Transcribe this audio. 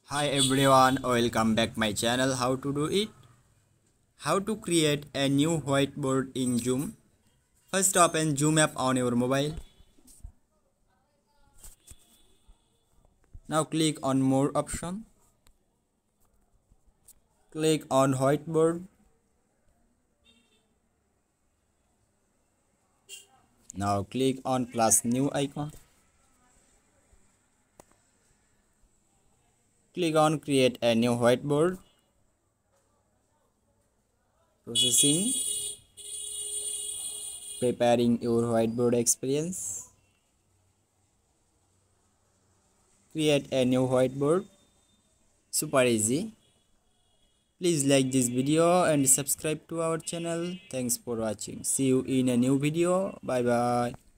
Hi everyone, welcome back my channel. How to do it? How to create a new whiteboard in Zoom. First open Zoom app on your mobile. Now click on more option. Click on whiteboard. Now click on plus new icon. Click on create a new whiteboard. Processing. Preparing your whiteboard experience. Create a new whiteboard. Super easy. Please like this video and subscribe to our channel. Thanks for watching. See you in a new video. Bye bye.